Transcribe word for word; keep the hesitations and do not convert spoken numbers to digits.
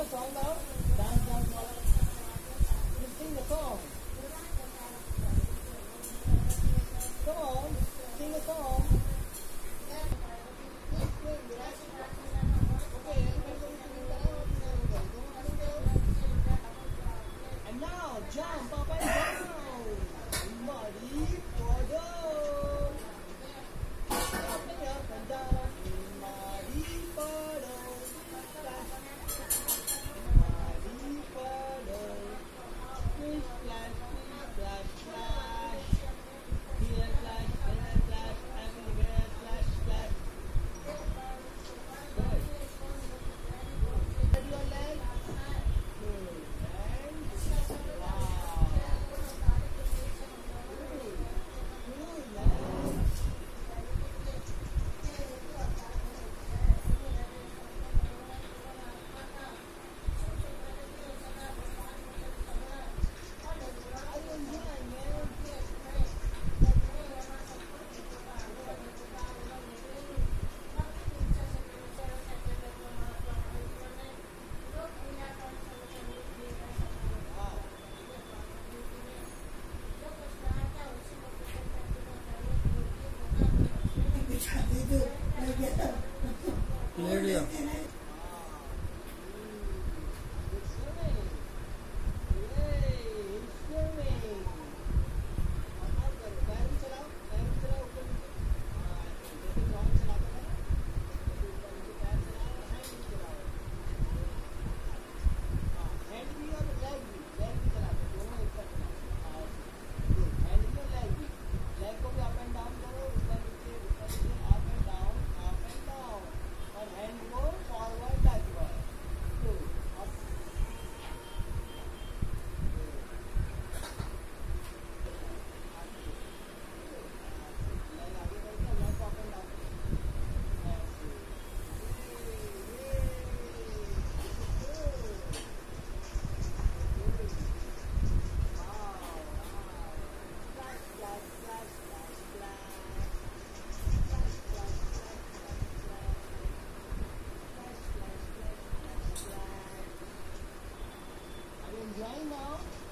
song now. Dance, dance, wala. You sing the song. Come on, sing a song. Okay, everybody sing down. And now jump up and down. Muddy puddle. Jumping up and down in muddy puddle. Muddy puddle. Splish splash, splish splash, splash. Here splash, there splash, everywhere splash, splash. Good. Spread your legs. Good. And wow. Good. Good legs. Are you enjoying, man? ले लिया It's swimming. Yay, it's swimming. अब करो, पैर भी चलाओ, पैर भी चलाओ ऊपर नीचे. हाँ, जैसे ड्रॉइंग चलाते हैं ना, जैसे ऊपर नीचे पैर चलाओ, हैंड भी चलाओ. हाँ, हैंड भी और लेग भी, लेग भी चलाते हैं, दोनों एक साथ चलाओ. हाँ, गुड. हैंड भी और लेग भी. लेग को भी अप एंड डाउन करो, ऊपर नीचे, ऊपर नीचे, up and down, up and down. और हैंड को forward backward. Good. Up. Leg आगे बढ़ गया, लेग को अप एंड डाउन. ऐसे. ये, ये. Good. Wow, wow. Splash, splash, splash, splash, splash. Splash, splash, splash, splash, splash. Splash, splash, splash, splash, splash. Are you enjoying now?